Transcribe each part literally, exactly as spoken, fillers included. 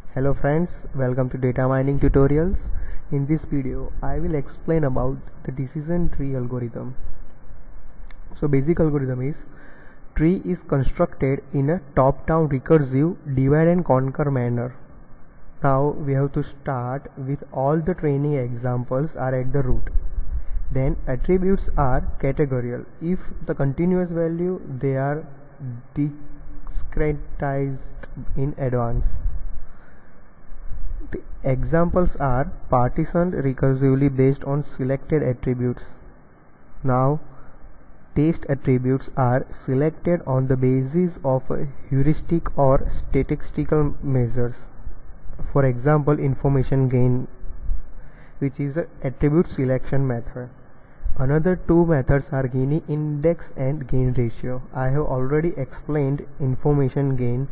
Hello friends, welcome to data mining tutorials. In this video I will explain about the decision tree algorithm. So basic algorithm is tree is constructed in a top-down recursive divide and conquer manner. Now we have to start with all the training examples are at the root. Then attributes are categorical. If the continuous value, they are discretized in advance. The examples are partitioned recursively based on selected attributes. Now test attributes are selected on the basis of a heuristic or statistical measures. For example, information gain, which is an attribute selection method. Another two methods are Gini index and gain ratio. I have already explained information gain.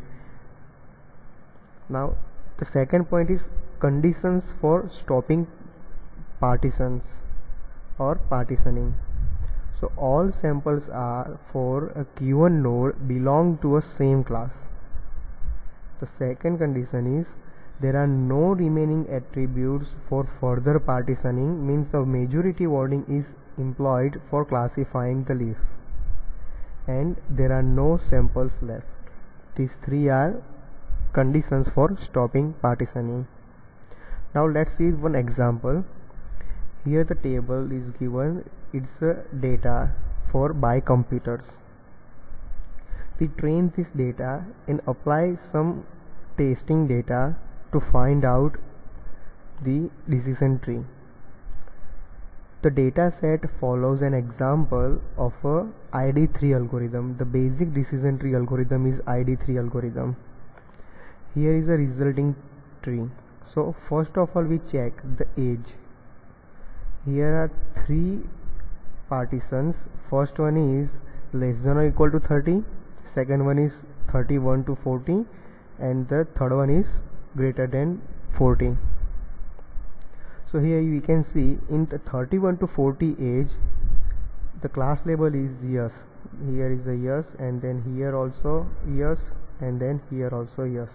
Now the second point is conditions for stopping partitions or partitioning. So all samples are for a given node belong to a same class. The second condition is there are no remaining attributes for further partitioning, means the majority wording is employed for classifying the leaf, and there are no samples left. These three are conditions for stopping partitioning. Now let's see one example. Here the table is given, it's a data for by computers. We train this data and apply some testing data to find out the decision tree. The data set follows an example of a I D three algorithm. The basic decision tree algorithm is I D three algorithm. Here is a resulting tree. So first of all we check the age. Here are three partitions. First one is less than or equal to thirty, second one is thirty-one to forty, and the third one is greater than forty. So here we can see in the thirty-one to forty age, the class label is yes. Here is a yes, and then here also yes, and then here also yes.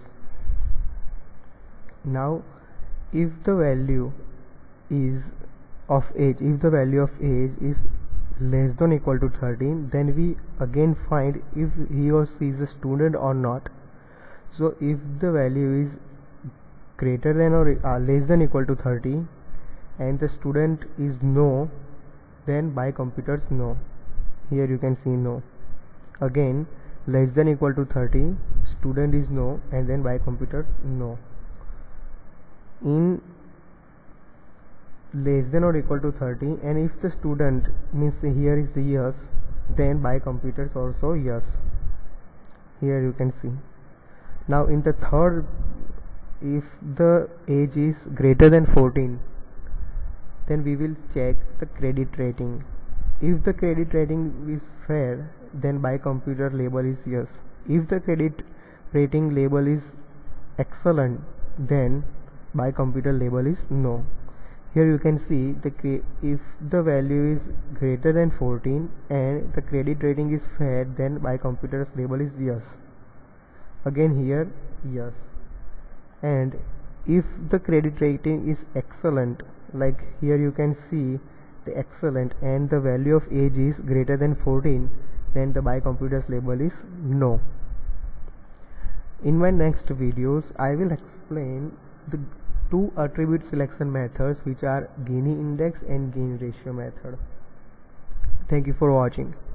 Now if the value is of age, if the value of age is less than or equal to thirteen, then we again find if he or she is a student or not. So if the value is greater than or uh, less than equal to thirty and the student is no, then by computers no. Here you can see no. Again less than equal to thirty, student is no, and then by computers no. In less than or equal to thirty, and if the student means here is the yes, then by computers also yes. Here you can see. Now in the third, if the age is greater than fourteen, then we will check the credit rating. If the credit rating is fair, then by computer label is yes. If the credit rating label is excellent, then by computer label is no. Here you can see the if the value is greater than fourteen and the credit rating is fair, then by computer's label is yes. Again here yes. And if the credit rating is excellent, like here you can see the excellent, and the value of age is greater than fourteen, then the by computers label is no. In my next videos I will explain the two attribute selection methods, which are Gini index and gain ratio method. Thank you for watching.